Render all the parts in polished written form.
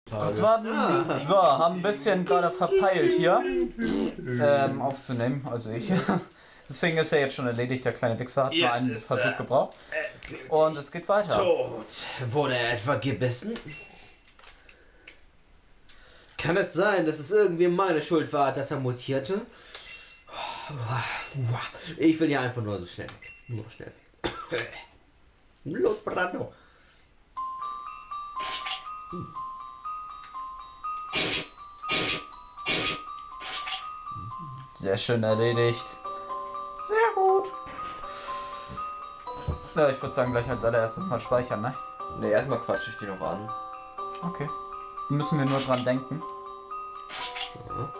Kurz warten. So, haben ein bisschen gerade verpeilt hier aufzunehmen, also ich. Deswegen ist er jetzt schon erledigt, der kleine Wichser hat nur einen Versuch gebraucht. Und es geht weiter. Tot. Wurde er etwa gebissen? Kann es sein, dass es irgendwie meine Schuld war, dass er mutierte? Ich will ja einfach nur so schnell weg. Nur schnell weg. Los, Brando. Sehr schön erledigt. Sehr gut. Ja, ich würde sagen, gleich als allererstes mal speichern, ne? Ne, erstmal quatsche ich die noch an. Okay. Müssen wir nur dran denken. Ja.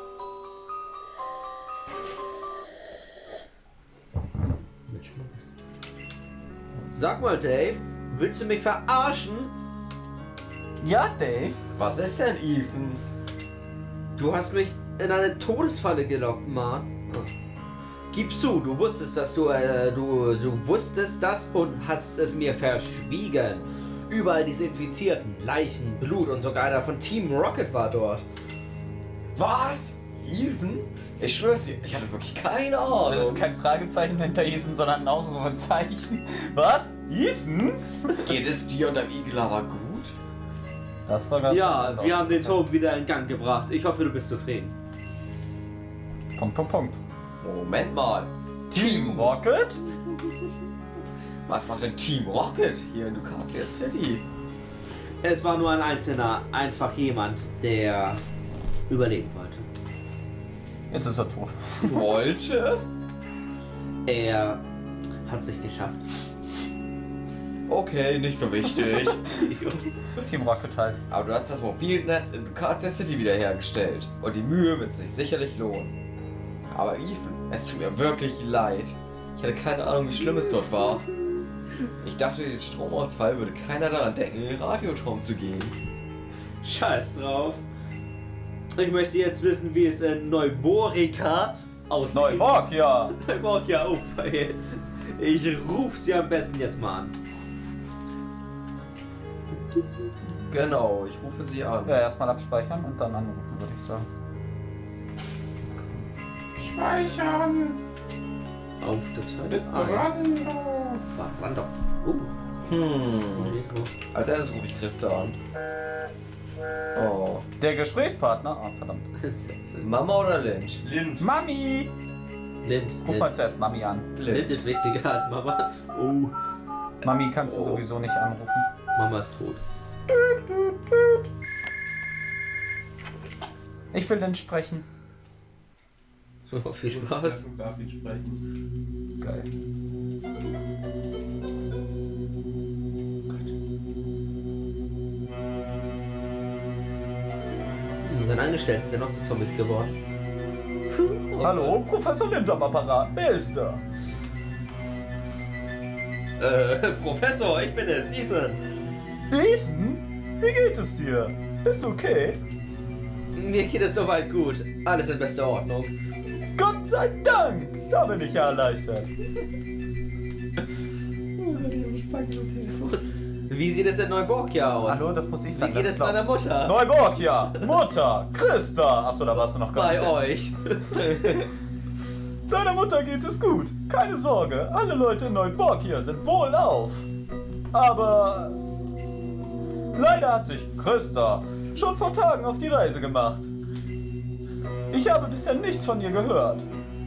Sag mal, Dave, willst du mich verarschen? Ja, Dave. Was ist denn, Ethan? Du hast mich in eine Todesfalle gelockt, Mann. Gib zu, du wusstest, dass du wusstest das und hast es mir verschwiegen. Überall diese Infizierten, Leichen, Blut und sogar einer von Team Rocket war dort. Was? Ethan? Ich schwör's dir, ich hatte wirklich keine Ahnung. Das ist kein Fragezeichen hinter Ethan, sondern ein Ausrufezeichen. Was? Ethan? Geht es dir und deinem Igel aber gut? Das war ganz Ja, wir haben den Turm wieder in Gang gebracht. Ich hoffe, du bist zufrieden. Punkt. Moment mal. Team Rocket? Was macht denn Team Rocket hier in Ducatia City? Es war nur ein Einzelner, einfach jemand, der überleben wollte. Jetzt ist er tot. Wollte? Er hat sich geschafft. Okay, nicht so wichtig. Team Rocket halt. Aber du hast das Mobilnetz in Ducatia City wiederhergestellt. Und die Mühe wird sich sicherlich lohnen. Aber Ethan, es tut mir wirklich leid. Ich hatte keine Ahnung, wie schlimm es dort war. Ich dachte, durch den Stromausfall würde keiner daran denken, in den Radioturm zu gehen. Scheiß drauf. Ich möchte jetzt wissen, wie es in Neuborica aussieht. Neuborgia! Neuborica, oh, ich ruf sie am besten jetzt mal an. Genau, ich rufe sie an. Ja, erstmal abspeichern und dann anrufen, würde ich sagen. Speichern! Auf der Teil 1. Brando. Als erstes rufe ich Christa an. Oh. Der Gesprächspartner? Ah, verdammt. Mama oder Lind? Lind. Mami! Lind. Ruf mal zuerst Mami an. Lind ist wichtiger als Mama. Oh. Mami kannst du sowieso nicht anrufen. Mama ist tot. Ich will Lind sprechen. So, viel Spaß. Darf ich sprechen? Geil. Unseren Angestellten sind noch zu Zombies geworden. Hallo, Professor Lind am Apparat. Wer ist da? Professor, ich bin es, Ethan. Ethan? Wie geht es dir? Bist du okay? Mir geht es soweit gut. Alles in bester Ordnung. Gott sei Dank! Da bin ich ja erleichtert. Wie sieht es in Neuborgia aus? Hallo, das muss ich sagen. Wie geht es meiner Mutter? Neuborgia! Mutter! Christa! Achso, da warst du noch gar nicht. Bei euch. Deiner Mutter geht es gut. Keine Sorge, alle Leute in Neuborgia sind wohlauf. Aber leider hat sich Christa schon vor Tagen auf die Reise gemacht. Ich habe bisher nichts von ihr gehört.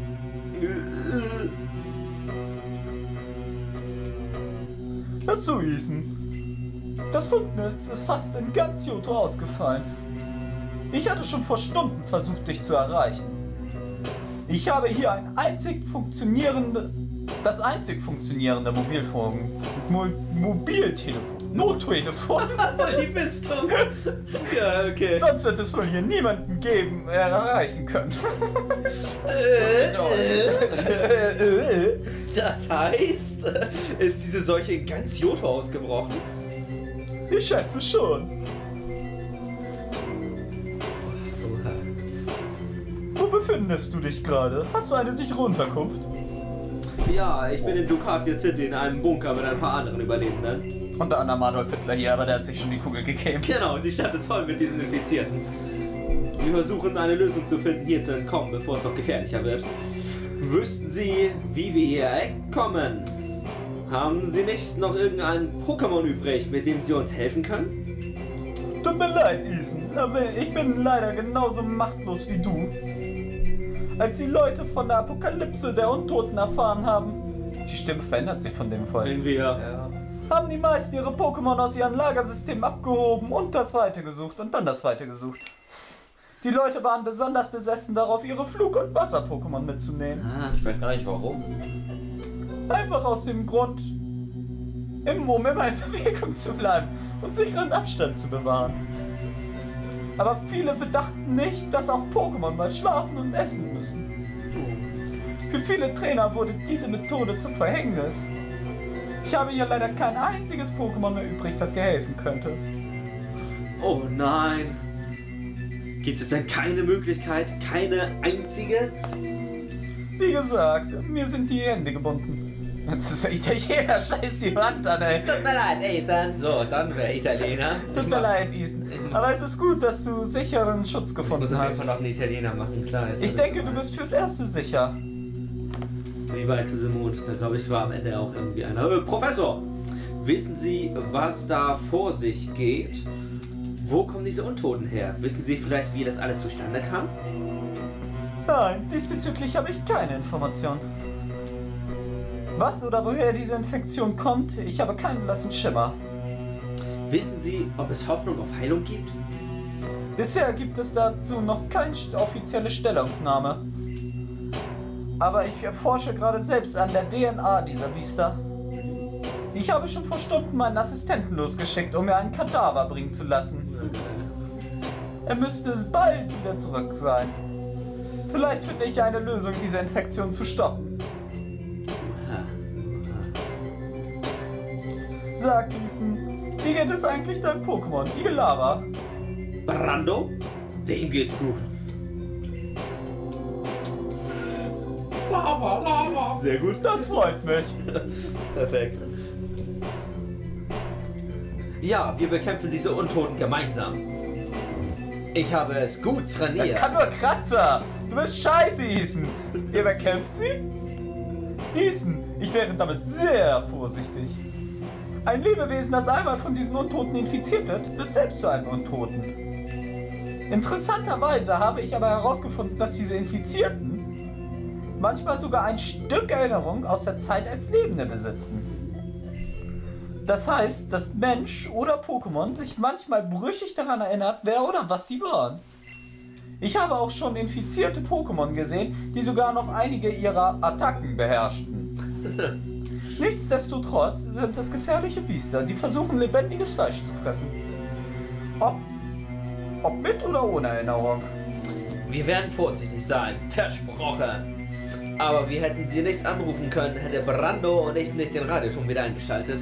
Hör zu, Ethan. Das Funknetz ist fast in ganz Johto ausgefallen. Ich hatte schon vor Stunden versucht, dich zu erreichen. Ich habe hier das einzig funktionierende Mobiltelefon. Nottelefon. Die bist du. Ja, okay. Sonst wird es wohl hier niemanden geben, erreichen können. Das heißt, ist diese Seuche in ganz Johto ausgebrochen? Ich schätze schon. Wo befindest du dich gerade? Hast du eine sichere Unterkunft? Ja, ich bin in Ducatia City in einem Bunker mit ein paar anderen Überlebenden. Unter anderem Adolf Hitler hier, aber der hat sich schon die Kugel gegeben. Genau, die Stadt ist voll mit diesen Infizierten. Wir versuchen eine Lösung zu finden, hier zu entkommen, bevor es noch gefährlicher wird. Wüssten Sie, wie wir hier wegkommen? Haben Sie nicht noch irgendein Pokémon übrig, mit dem Sie uns helfen können? Tut mir leid, Ethan, aber ich bin leider genauso machtlos wie du. Als die Leute von der Apokalypse der Untoten erfahren haben, die Stimme verändert sich von dem Fall, Irgendwie ja. haben die meisten ihre Pokémon aus ihren Lagersystemen abgehoben und das Weite gesucht und dann das Weite gesucht. Die Leute waren besonders besessen darauf, ihre Flug- und Wasser-Pokémon mitzunehmen. Ich weiß gar nicht warum. Einfach aus dem Grund, um immer in Bewegung zu bleiben und sicheren Abstand zu bewahren. Aber viele bedachten nicht, dass auch Pokémon mal schlafen und essen müssen. Für viele Trainer wurde diese Methode zum Verhängnis. Ich habe hier leider kein einziges Pokémon mehr übrig, das dir helfen könnte. Oh nein. Gibt es denn keine Möglichkeit, keine einzige? Wie gesagt, mir sind die Hände gebunden. Das ist der Italiener, scheiß die Wand an, ey. Tut mir leid, Ethan. So, dann wäre Italiener. Tut mir leid, Ethan. Aber es ist gut, dass du sicheren Schutz Ich gefunden muss auf jeden hast. Fall noch einen Italiener machen, klar. Jetzt Ich denke, du bist fürs Erste sicher. Wie bei To the Moon. Da glaube ich, war am Ende auch irgendwie einer. Professor, wissen Sie, was da vor sich geht? Wo kommen diese Untoten her? Wissen Sie vielleicht, wie das alles zustande kam? Nein, diesbezüglich habe ich keine Information. Was oder woher diese Infektion kommt, ich habe keinen blassen Schimmer. Wissen Sie, ob es Hoffnung auf Heilung gibt? Bisher gibt es dazu noch keine offizielle Stellungnahme. Aber ich erforsche gerade selbst an der DNA dieser Biester. Ich habe schon vor Stunden meinen Assistenten losgeschickt, um mir einen Kadaver bringen zu lassen. Er müsste bald wieder zurück sein. Vielleicht finde ich eine Lösung, diese Infektion zu stoppen. Sag, Ethan, wie geht es eigentlich deinem Pokémon, Igelava? Brando? Dem geht's gut. Sehr gut. Das freut mich. Perfekt. Ja, wir bekämpfen diese Untoten gemeinsam. Ich habe es gut Das trainiert. kann nur Kratzer. Du bist scheiße, Ethan. Ihr bekämpft sie? Ethan, ich wäre damit sehr vorsichtig. Ein Lebewesen, das einmal von diesen Untoten infiziert wird selbst zu einem Untoten. Interessanterweise habe ich aber herausgefunden, dass diese Infizierten manchmal sogar ein Stück Erinnerung aus der Zeit als Lebende besitzen. Das heißt, dass Mensch oder Pokémon sich manchmal brüchig daran erinnert, wer oder was sie waren. Ich habe auch schon infizierte Pokémon gesehen, die sogar noch einige ihrer Attacken beherrschten. Nichtsdestotrotz sind es gefährliche Biester, die versuchen, lebendiges Fleisch zu fressen. Ob mit oder ohne Erinnerung. Wir werden vorsichtig sein, versprochen. Aber wir hätten sie nicht anrufen können, hätte Brando und ich nicht den Radioton wieder eingeschaltet.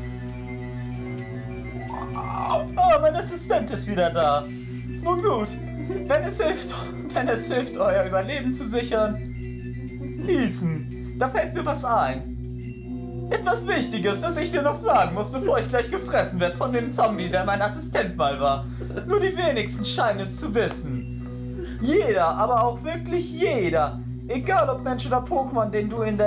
Oh, mein Assistent ist wieder da. Nun gut, wenn es hilft, euer Überleben zu sichern. Ethan, da fällt mir was ein. Etwas Wichtiges, das ich dir noch sagen muss, bevor ich gleich gefressen werde von dem Zombie, der mein Assistent mal war. Nur die wenigsten scheinen es zu wissen. Jeder, aber auch wirklich jeder, egal ob Mensch oder Pokémon, den du in der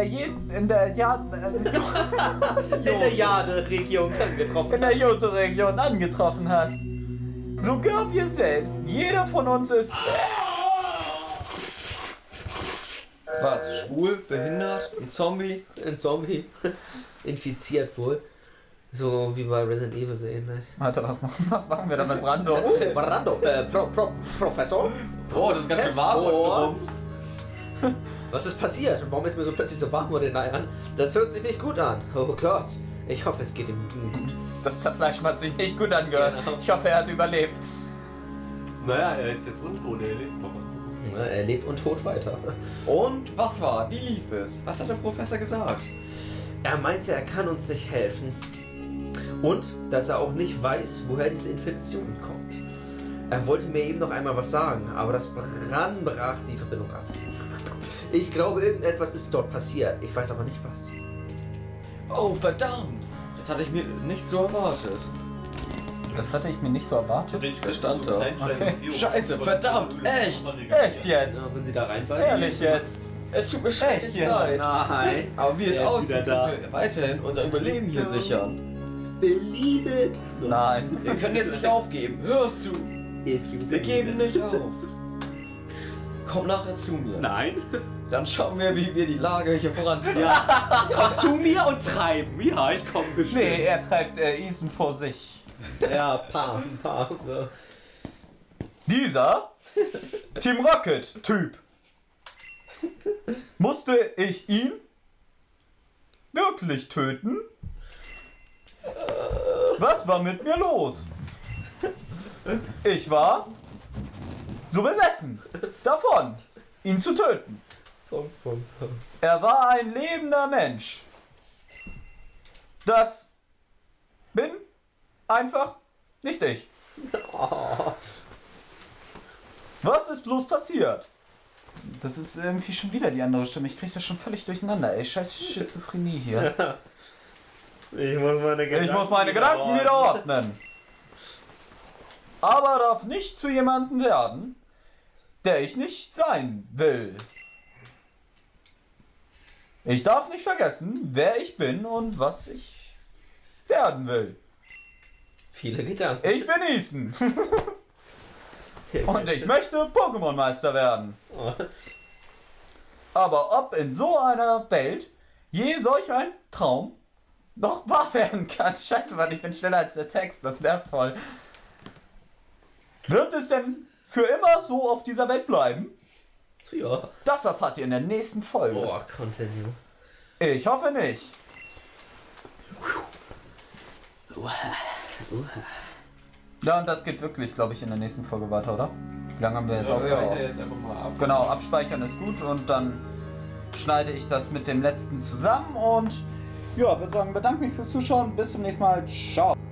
Jade-Region angetroffen. in der Johto-Region angetroffen hast. Sogar wir selbst, jeder von uns ist... Was? Schwul? Behindert? Ein Zombie? Ein Zombie. Infiziert wohl. So wie bei Resident Evil so ähnlich. Alter, was machen wir da mit Brando? Brando, Professor? Oh, das ist ganz schön warm unten rum. Was ist passiert? Und warum ist mir so plötzlich so warm unter den Eiern? Das hört sich nicht gut an. Oh Gott. Ich hoffe, es geht ihm gut. Das Zerfleischen hat sich nicht gut angehört. Genau. Ich hoffe, er hat überlebt. Naja, er ist jetzt untot, er lebt noch. Ja, er lebt und tot weiter. Und was war? Wie lief es? Was hat der Professor gesagt? Er meinte, er kann uns nicht helfen. Und dass er auch nicht weiß, woher diese Infektion kommt. Er wollte mir eben noch einmal was sagen, aber das brach die Verbindung ab. Ich glaube, irgendetwas ist dort passiert. Ich weiß aber nicht was. Oh, verdammt! Das hatte ich mir nicht so erwartet. Das hatte ich mir nicht so erwartet. Das stand da. Okay. Scheiße, verdammt, echt? Echt jetzt? Ja, wenn sie da reinbeißen. Ehrlich jetzt? Es tut mir Echt schrecklich jetzt? leid. Nein. Aber wie es Er ist aussieht, wieder da. müssen wir weiterhin unser Überleben hier sichern. Believe it. So. Nein. Wir können jetzt nicht aufgeben. Hörst du? If you Wir believe geben it. nicht auf. Komm nachher zu mir. Nein. Dann schauen wir, wie wir die Lage hier vorantreiben. Ja. Komm zu mir und treiben. Ja, ich komme bestimmt. Nee, er treibt Ethan vor sich. Ja, Pam. So. Dieser Team Rocket Typ. Musste ich ihn wirklich töten? Was war mit mir los? Ich war so besessen davon, ihn zu töten. Er war ein lebender Mensch. Das bin einfach nicht ich. Was ist bloß passiert? Das ist irgendwie schon wieder die andere Stimme. Ich krieg das schon völlig durcheinander, ey. Scheiß Schizophrenie hier. Ich muss meine Gedanken wieder ordnen. Aber darf nicht zu jemandem werden, der ich nicht sein will. Ich darf nicht vergessen, wer ich bin und was ich werden will. Viele Gedanken. Ich bin Ethan. Und ich möchte Pokémon-Meister werden. Aber ob in so einer Welt je solch ein Traum noch wahr werden kann. Scheiße, Mann, ich bin schneller als der Text. Das nervt voll. Wird es denn für immer so auf dieser Welt bleiben? Ja. Das erfahrt ihr in der nächsten Folge. Oh, continue. Ich hoffe nicht. Ja, und das geht wirklich, glaube ich, in der nächsten Folge weiter, oder? Wie lange haben wir jetzt aufgenommen? Jetzt einfach mal ab. Genau, abspeichern ist gut und dann schneide ich das mit dem letzten zusammen und ja, würde sagen, bedanke mich fürs Zuschauen. Bis zum nächsten Mal. Ciao.